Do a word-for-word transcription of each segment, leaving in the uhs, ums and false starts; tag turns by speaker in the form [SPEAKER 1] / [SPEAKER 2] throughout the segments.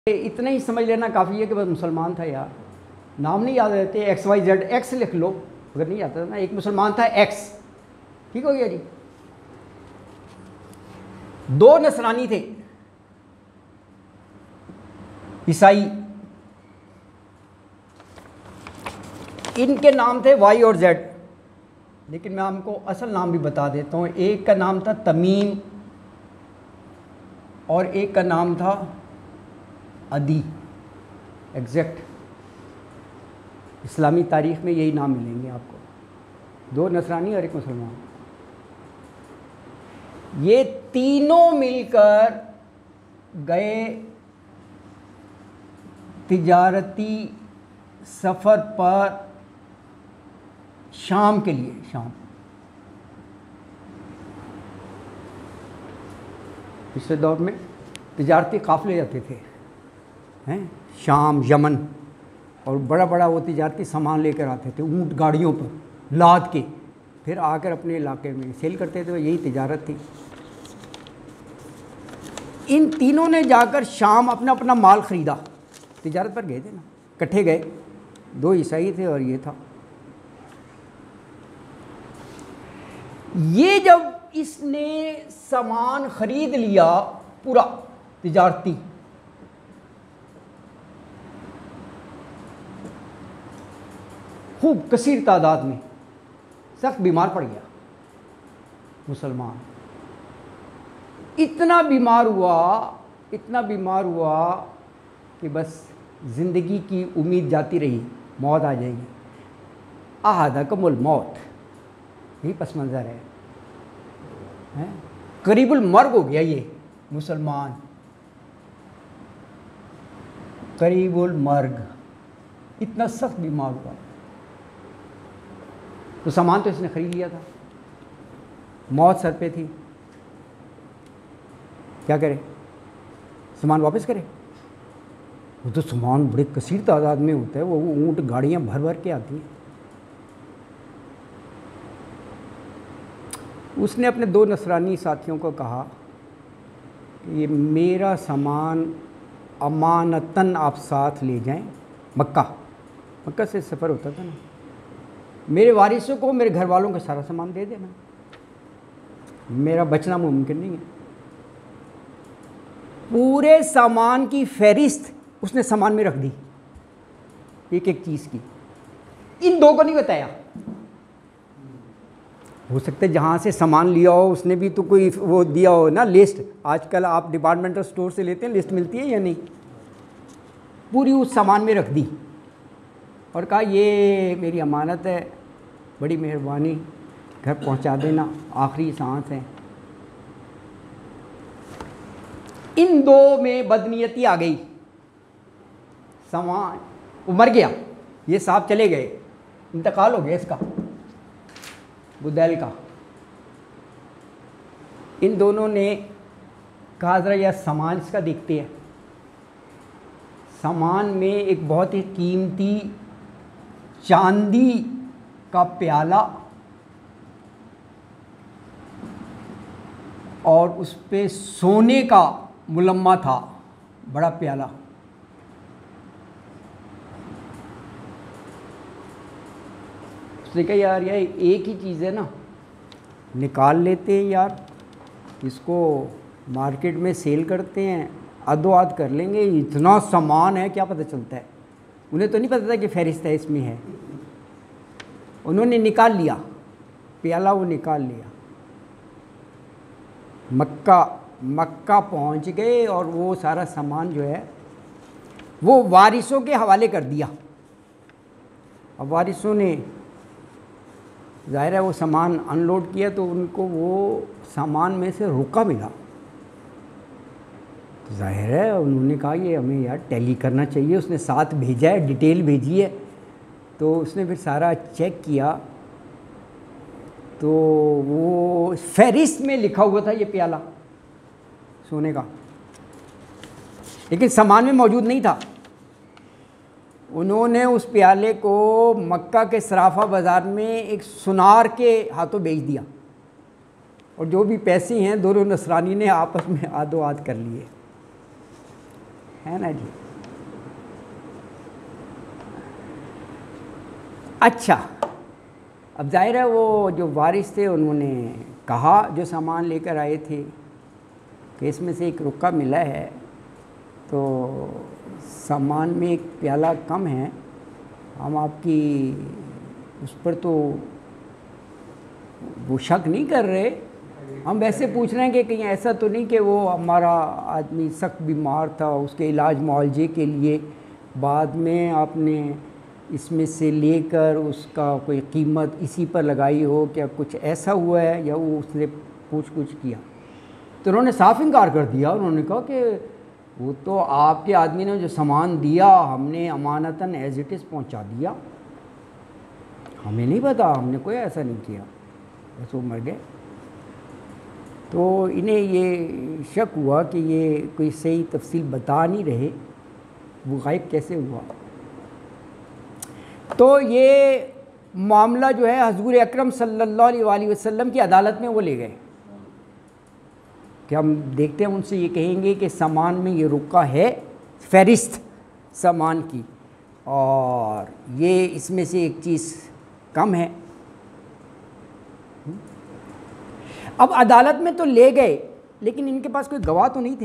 [SPEAKER 1] इतना ही समझ लेना काफ़ी है कि बस मुसलमान था यार। नाम नहीं याद रहते, एक्स वाई जेड, एक्स लिख लो अगर नहीं आता ना। एक मुसलमान था एक्स, ठीक हो गया जी। दो नसरानी थे, ईसाई, इनके नाम थे वाई और जेड, लेकिन मैं आपको असल नाम भी बता देता हूँ। एक का नाम था तमीम और एक का नाम था अदी। एग्जैक्ट इस्लामी तारीख़ में यही नाम मिलेंगे आपको, दो नसरानी और एक मुसलमान। ये तीनों मिलकर गए तिजारती सफ़र पर शाम के लिए। शाम पिछले दौर में तिजारती काफ़िले जाते थे हैं, शाम, यमन, और बड़ा बड़ा वो तिजारती सामान लेकर आते थे ऊँट गाड़ियों पर लाद के, फिर आकर अपने इलाके में सेल करते थे। यही तिजारत थी। इन तीनों ने जाकर शाम अपना अपना माल ख़रीदा, तिजारत पर गए थे ना, इकट्ठे गए। दो ईसाई थे और ये था। ये जब इसने सामान ख़रीद लिया पूरा तिजारती, खूब कसीर तादाद में, सख्त बीमार पड़ गया मुसलमान। इतना बीमार हुआ, इतना बीमार हुआ कि बस ज़िंदगी की उम्मीद जाती रही, मौत आ जाएगी। अहादकुमुल मौत, यही पस मंज़र है, है? करीबुल मर्ग हो गया ये मुसलमान, करीबुल मर्ग, इतना सख्त बीमार हुआ। तो सामान तो इसने ख़रीद लिया था, मौत सर पे थी, क्या करे? सामान वापस करे? वो तो सामान बड़े कसीर तादाद में होता है, वो ऊँट गाड़ियाँ भर भर के आती हैं। उसने अपने दो नसरानी साथियों को कहा कि ये मेरा सामान अमानतन आप साथ ले जाएं, मक्का, मक्का से सफ़र होता था ना, मेरे वारिसों को, मेरे घर वालों का सारा सामान दे देना, मेरा बचना मुमकिन नहीं है। पूरे सामान की फहरिस्त उसने सामान में रख दी, एक एक चीज़ की। इन दो को नहीं बताया। हो सकता है जहाँ से सामान लिया हो उसने भी तो कोई वो दिया हो ना, लिस्ट। आजकल आप डिपार्टमेंटल स्टोर से लेते हैं, लिस्ट मिलती है या नहीं? पूरी उस सामान में रख दी और कहा ये मेरी अमानत है, बड़ी मेहरबानी, घर पहुंचा देना, आखिरी सांस है। इन दो में बदनीयती आ गई, सामान वो मर गया, ये साहब चले गए, इंतकाल हो गया इसका, बुदैल का। इन दोनों ने कहा जरा यह सामान इसका देखते हैं। सामान में एक बहुत ही कीमती चांदी का प्याला और उस पे सोने का मुलम्मा था, बड़ा प्याला। उसने कहा यार ये एक ही चीज़ है ना, निकाल लेते हैं यार, इसको मार्केट में सेल करते हैं, अदो आद कर लेंगे। इतना सामान है, क्या पता चलता है? उन्हें तो नहीं पता था कि फहरिस्त है इसमें है। उन्होंने निकाल लिया प्याला, वो निकाल लिया। मक्का मक्का पहुंच गए और वो सारा सामान जो है वो वारिसों के हवाले कर दिया। अब वारिसों ने ज़ाहिर है वो सामान अनलोड किया तो उनको वो सामान में से रुका मिला। तो ज़ाहिर है उन्होंने कहा ये हमें यार टैली करना चाहिए। उसने साथ भेजा है, डिटेल भेजी है। तो उसने फिर सारा चेक किया तो वो फहरिस्त में लिखा हुआ था ये प्याला सोने का, लेकिन सामान में मौजूद नहीं था। उन्होंने उस प्याले को मक्का के सराफा बाज़ार में एक सुनार के हाथों बेच दिया और जो भी पैसे हैं दोनों नसरानी ने आपस में आदो आद कर लिए। है ना जी। अच्छा, अब जाहिर है वो जो वारिस थे उन्होंने कहा जो सामान लेकर आए थे कि इसमें से एक रुक्का मिला है, तो सामान में एक प्याला कम है, हम आपकी उस पर तो वो शक नहीं कर रहे, हम वैसे पूछ रहे हैं कि कहीं ऐसा तो नहीं कि वो हमारा आदमी सख्त बीमार था, उसके इलाज मुआवजे के लिए बाद में आपने इसमें से लेकर उसका कोई कीमत इसी पर लगाई हो, क्या कुछ ऐसा हुआ है, या वो उसने पूछ कुछ किया? तो उन्होंने साफ इनकार कर दिया। उन्होंने कहा कि वो तो आपके आदमी ने जो सामान दिया हमने अमानतन एज इट इज़ पहुंचा दिया, हमें नहीं पता, हमने कोई ऐसा नहीं किया, बस वो मर गए। तो इन्हें ये शक हुआ कि ये कोई सही तफसील बता नहीं रहे, वो गायब कैसे हुआ। तो ये मामला जो है हज़ूर अकरम सल्लल्लाहु अलैहि वसल्लम की अदालत में वो ले गए कि हम देखते हैं, उनसे ये कहेंगे कि सामान में ये रुका है, फ़हरिस्त सामान की, और ये इसमें से एक चीज़ कम है। अब अदालत में तो ले गए, लेकिन इनके पास कोई गवाह तो नहीं थे,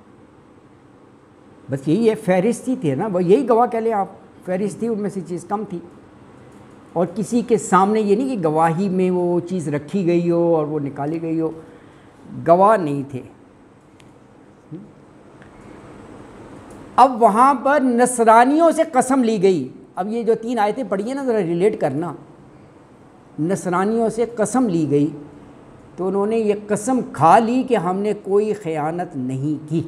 [SPEAKER 1] बस यही है, फ़हरिस्त ही थे ना, वो यही गवाह कह लें आप, फ़हरिस्त थी, उनमें से चीज़ कम थी, और किसी के सामने ये नहीं कि गवाही में वो चीज़ रखी गई हो और वो निकाली गई हो, गवाह नहीं थे। अब वहाँ पर नसरानियों से कसम ली गई। अब ये जो तीन आयतें पढ़ी हैं ना, ज़रा रिलेट करना, नसरानियों से कसम ली गई, तो उन्होंने ये कसम खा ली कि हमने कोई ख़यानत नहीं की।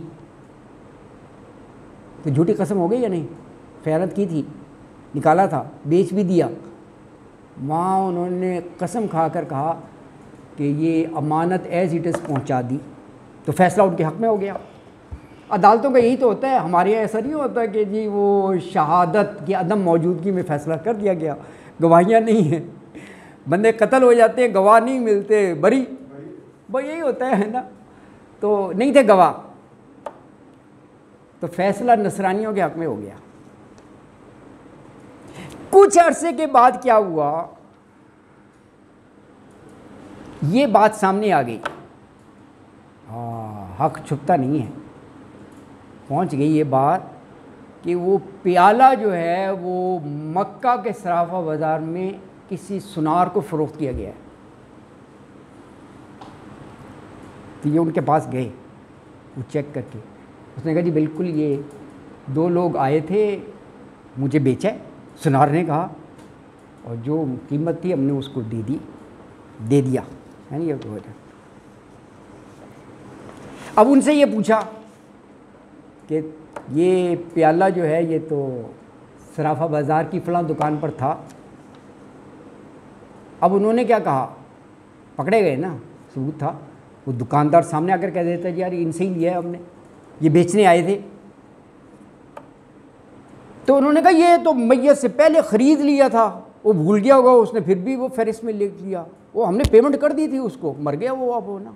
[SPEAKER 1] तो झूठी कसम हो गई या नहीं? ख़यानत की थी, निकाला था, बेच भी दिया। वहाँ उन्होंने कसम खा कर कहा कि ये अमानत एज इट इज़ पहुँचा दी, तो फ़ैसला उनके हक़ में हो गया। अदालतों का यही तो होता है, हमारे यहाँ ऐसा नहीं होता कि जी वो शहादत की अदम मौजूदगी में फ़ैसला कर दिया गया, गवाहियाँ नहीं हैं, बंदे कत्ल हो जाते हैं, गवाह नहीं मिलते, बरी, वो यही होता है ना। तो नहीं थे गवाह, तो फ़ैसला नसरानियों के हक़ में हो गया। कुछ अरसे के बाद क्या हुआ, ये बात सामने आ गई, हाँ हक़ छुपता नहीं है, पहुंच गई ये बात कि वो प्याला जो है वो मक्का के सराफा बाज़ार में किसी सुनार को फ़रोख्त किया गया है। तो ये उनके पास गए, वो चेक करके, उसने कहा जी बिल्कुल ये दो लोग आए थे, मुझे बेचा है, सुनार ने कहा, और जो कीमत थी हमने उसको दे दी, दे दिया, है नहीं ये तो वजह। अब उनसे ये पूछा कि ये प्याला जो है ये तो सराफा बाज़ार की फ़लाँ दुकान पर था। अब उन्होंने क्या कहा, पकड़े गए ना, सबूत था, वो दुकानदार सामने आकर कह देता है यार इनसे ही लिया है हमने, ये बेचने आए थे। तो उन्होंने कहा ये तो मैयत से पहले ख़रीद लिया था, वो भूल गया होगा उसने, फिर भी वो फ़हरिस्त में लिख लिया, वो हमने पेमेंट कर दी थी उसको, मर गया वो अब हो ना।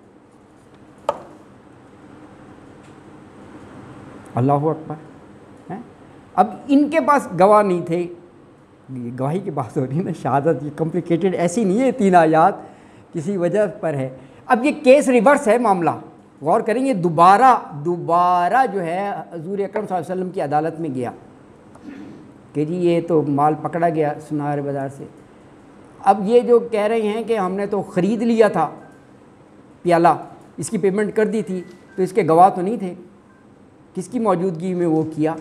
[SPEAKER 1] अल्लाहु अकबर है। अब इनके पास गवाह नहीं थे, गवाही की बात हो रही है ना, शहादत ये कॉम्प्लिकेटेड ऐसी नहीं है, तीन आयात किसी वजह पर है। अब ये केस रिवर्स है मामला, गौर करेंगे, दोबारा दोबारा जो है हज़ूर अकरम सल्लल्लाहु अलैहि वसल्लम की अदालत में गया कि जी ये तो माल पकड़ा गया सुनार बाज़ार से। अब ये जो कह रहे हैं कि हमने तो ख़रीद लिया था प्याला, इसकी पेमेंट कर दी थी, तो इसके गवाह तो नहीं थे, किसकी मौजूदगी में वो किया?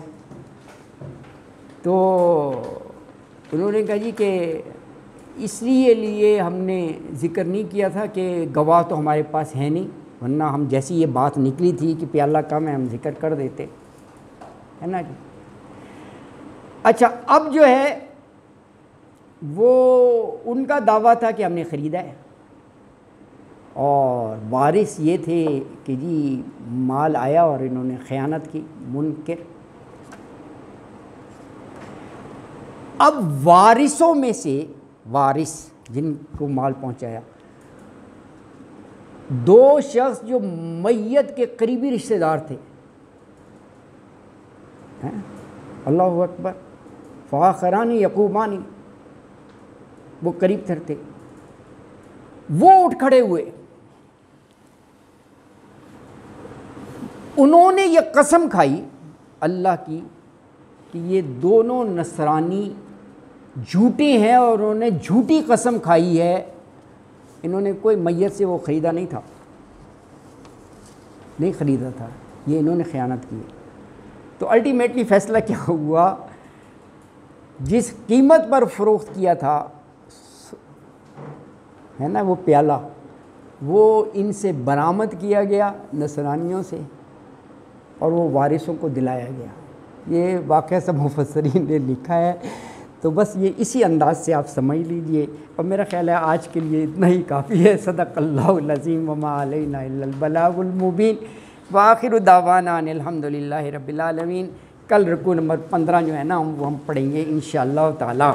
[SPEAKER 1] तो उन्होंने कहा जी कि इसलिए लिए हमने ज़िक्र नहीं किया था कि गवाह तो हमारे पास है नहीं, वरना हम जैसी ये बात निकली थी कि प्याला कम है हम जिक्र कर देते, है ना जी। अच्छा, अब जो है वो उनका दावा था कि हमने ख़रीदा है, और वारिस ये थे कि जी माल आया और इन्होंने ख़यानत की, मुनकिर। अब वारिसों में से, वारिस जिनको माल पहुंचाया, दो शख्स जो मैयत के करीबी रिश्तेदार थे, हैं, अल्लाहु अकबर। फ़ाखरानी यकूमानी, वो करीब थे, वो उठ खड़े हुए, उन्होंने ये कसम खाई अल्लाह की कि ये दोनों नसरानी झूठे हैं और उन्होंने झूठी कसम खाई है। इन्होंने कोई मैयत से वो ख़रीदा नहीं था, नहीं ख़रीदा था, ये इन्होंने ख़यानत की। तो अल्टीमेटली फ़ैसला क्या हुआ, जिस कीमत पर फ़रोख्त किया था है ना वो प्याला, वो इनसे बरामद किया गया नसरानियों से और वो वारिसों को दिलाया गया। ये वाक़या सब मुफस्सरीन ने लिखा है। तो बस ये इसी अंदाज से आप समझ लीजिए। और मेरा ख़्याल है आज के लिए इतना ही काफ़ी है। सदक़ल्लाहुल अज़ीम व मा अलैना इल्लल बलागुल मुबीन व आखिरु दावाना अनिल हम्दुलिल्लाहि रब्बिल आलमीन। कल रुकू नंबर पंद्रह जो है ना वो हम पढ़ेंगे इंशाअल्लाह ताला।